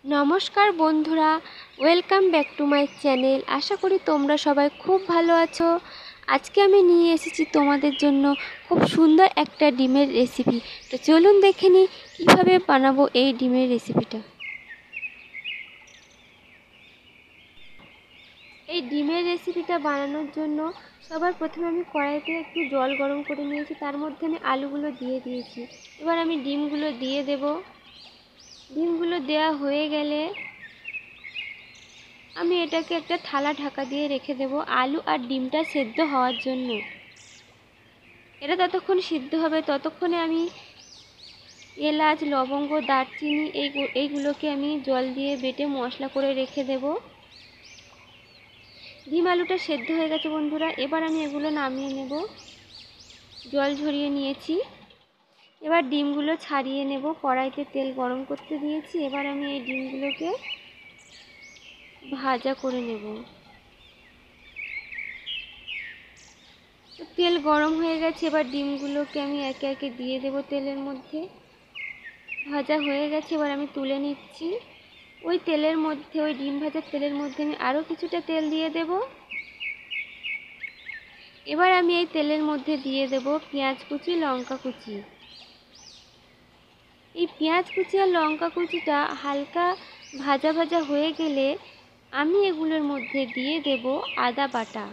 নমস্কার বন্ধুরা, welcome back to my channel. আশা করি তোমরা সবাই খুব ভালো আছো। আজকে আমি নিয়ে এসেছি তোমাদের জন্য খুব সুন্দর একটা ডিমের রেসিপি। তো চলুন দেখে নিই কীভাবে বানাবো এই ডিমের রেসিপিটা। এই ডিমের রেসিপিটা বানানোর জন্য সবার প্রথমে আমি কড়াইতে একটু জল গরম করে নিয়েছি, তার মধ্যে আমি আলুগুলো দিয়ে দিয়েছি। এবার আমি ডিমগুলো দিয়ে দেব। ডিমগুলো দেওয়া হয়ে গেলে আমি এটাকে একটা থালা ঢাকা দিয়ে রেখে দেব আলু আর ডিমটা সেদ্ধ হওয়ার জন্য। এটা ততক্ষণ সিদ্ধ হবে, ততক্ষণে আমি এলাচ, লবঙ্গ, দারচিনি এইগুলোকে আমি জল দিয়ে বেটে মশলা করে রেখে দেব। ডিম আলুটা সেদ্ধ হয়ে গেছে বন্ধুরা, এবার আমি এগুলো নামিয়ে নেব। জল ঝরিয়ে নিয়েছি, এবার ডিমগুলো ছাড়িয়ে নেব। কড়াইতে তেল গরম করতে দিয়েছি, এবার আমি এই ডিমগুলোকে ভাজা করে নেব। তেল গরম হয়ে গেছে, এবার ডিমগুলোকে আমি একে একে দিয়ে দেব তেলের মধ্যে। ভাজা হয়ে গেছে, এবার আমি তুলে নিচ্ছি। ওই তেলের মধ্যে, ওই ডিম ভাজার তেলের মধ্যে আমি আরও কিছুটা তেল দিয়ে দেব। এবার আমি এই তেলের মধ্যে দিয়ে দেব পেঁয়াজ কুচি, লঙ্কা কুচি। এই পেঁয়াজ কুচি আর লঙ্কা কুচিটা হালকা ভাজা ভাজা হয়ে গেলে আমি এগুলোর মধ্যে দিয়ে দেব আদা বাটা।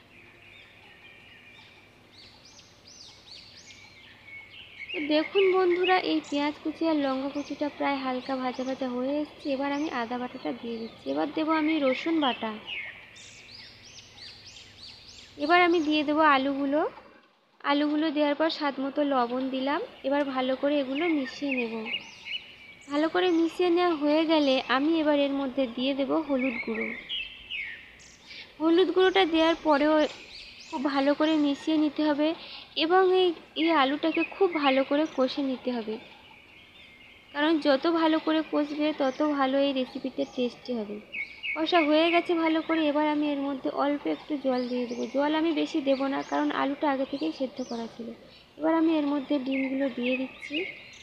দেখুন বন্ধুরা, এই পেঁয়াজ কুচি আর লঙ্কা কুচিটা প্রায় হালকা ভাজা ভাজা হয়ে এসেছে। এবার আমি আদা বাটাটা দিয়ে দিচ্ছি। এবার দেবো আমি রসুন বাটা। এবার আমি দিয়ে দেবো আলুগুলো। আলুগুলো দেওয়ার পর স্বাদ মতো লবণ দিলাম। এবার ভালো করে এগুলো মিশিয়ে নেব। ভালো করে মিশিয়ে নেওয়া হয়ে গেলে আমি এবার এর মধ্যে দিয়ে দেব হলুদ গুঁড়ো। হলুদ গুঁড়োটা দেওয়ার পরেও খুব ভালো করে মিশিয়ে নিতে হবে এবং এই আলুটাকে খুব ভালো করে কষে নিতে হবে, কারণ যত ভালো করে কষবে তত ভালো এই রেসিপিটা টেস্টি হবে। কষা হয়ে গেছে ভালো করে, এবার আমি এর মধ্যে অল্প একটু জল দিয়ে দেবো। জল আমি বেশি দেব না, কারণ আলুটা আগে থেকেই সেদ্ধ করা ছিল। এবার আমি এর মধ্যে ডিমগুলো দিয়ে দিচ্ছি।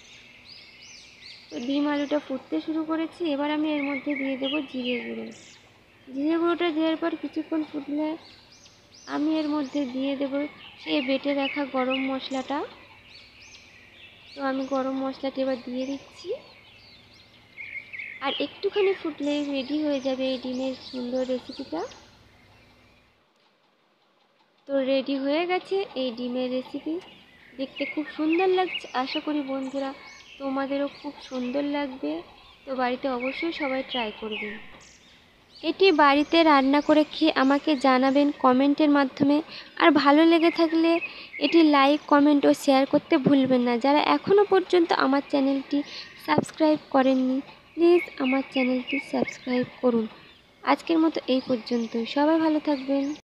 তো ডিম আলুটা ফুটতে শুরু করেছি, এবার আমি এর মধ্যে দিয়ে দেবো জিরে গুঁড়ো। জিরে গুঁড়োটা দেওয়ার পর কিছুক্ষণ ফুটলে আমি এর মধ্যে দিয়ে দেবো সেই বেটে রাখা গরম মশলাটা। তো আমি গরম মশলাটা এবার দিয়ে দিচ্ছি। আর একটুখানি ফুটলেই রেডি হয়ে যাবে এই ডিমের সুন্দর রেসিপিটা। তো রেডি হয়ে গেছে এই ডিমের রেসিপি। দেখতে খুব সুন্দর লাগছে, আশা করি বন্ধুরা তোমাদেরও খুব সুন্দর লাগবে। তো বাড়িতে অবশ্যই সবাই ট্রাই করবেন। এটি বাড়িতে রান্না করে খেয়ে আমাকে জানাবেন কমেন্টের মাধ্যমে। আর ভালো লেগে থাকলে এটি লাইক, কমেন্ট ও শেয়ার করতে ভুলবেন না। যারা এখনও পর্যন্ত আমার চ্যানেলটি সাবস্ক্রাইব করেননি, প্লিজ আমার চ্যানেলটি সাবস্ক্রাইব করুন। আজকের মতো এই পর্যন্তই। সবাই ভালো থাকবেন।